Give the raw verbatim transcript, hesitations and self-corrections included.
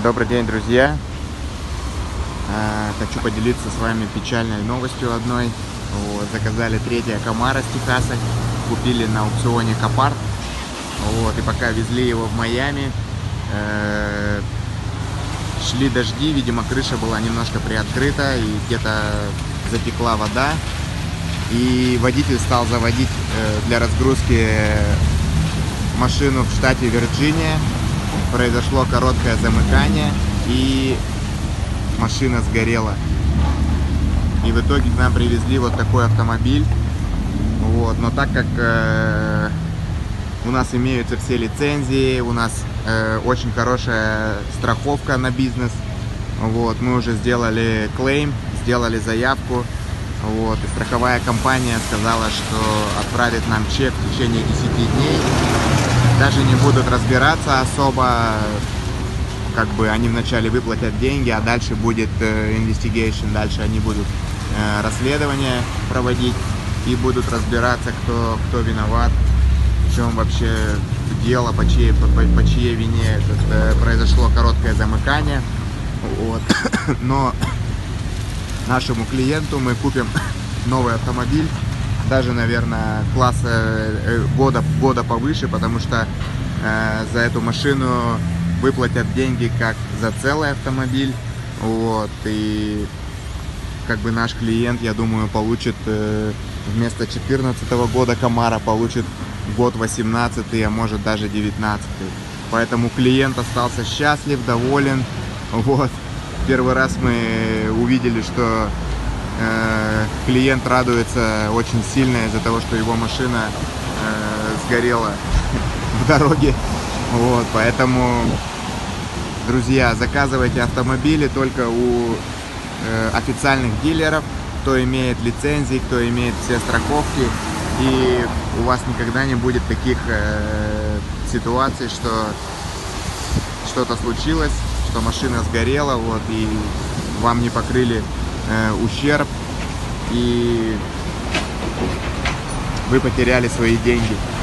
Добрый день, друзья! Хочу поделиться с вами печальной новостью одной. Вот, заказали третье Камаро с Техаса, купили на аукционе Копарт. Вот, и пока везли его в Майами, э, шли дожди, видимо, крыша была немножко приоткрыта и где-то затекла вода. И водитель стал заводить э, для разгрузки машину в штате Вирджиния. Произошло короткое замыкание, и машина сгорела. И в итоге к нам привезли вот такой автомобиль. Вот. Но так как э, у нас имеются все лицензии, у нас э, очень хорошая страховка на бизнес, вот, мы уже сделали клейм, сделали заявку. Вот, и страховая компания сказала, что отправит нам чек в течение десяти дней. Даже не будут разбираться особо, как бы они вначале выплатят деньги, а дальше будет э, investigation, дальше они будут э, расследование проводить и будут разбираться, кто, кто виноват, в чем вообще дело, по чьей, по, по чьей вине это, э, произошло короткое замыкание. Вот. Но нашему клиенту мы купим новый автомобиль, даже, наверное, класса э, года, года повыше, потому что э, за эту машину выплатят деньги как за целый автомобиль. Вот, и как бы наш клиент, я думаю, получит э, вместо четырнадцатого года Камаро получит год восемнадцатый, а может даже девятнадцатый. Поэтому клиент остался счастлив, доволен. Вот. Первый раз мы увидели, что э, клиент радуется очень сильно из-за того, что его машина э, сгорела в дороге. Вот, поэтому, друзья, заказывайте автомобили только у э, официальных дилеров, кто имеет лицензии, кто имеет все страховки, и у вас никогда не будет таких э, ситуаций, что что-то случилось, что машина сгорела, вот, и вам не покрыли э, ущерб, и вы потеряли свои деньги.